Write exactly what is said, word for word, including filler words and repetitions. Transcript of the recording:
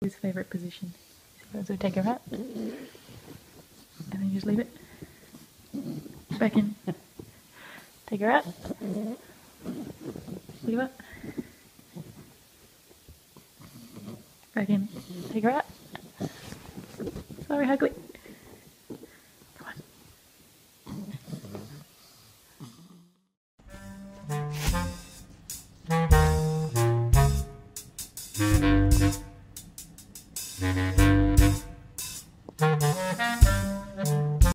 His favourite position. So take her out, and then you just leave it. Back in. Take her out. Leave it. Back in. Take her out. Sorry, Hugley.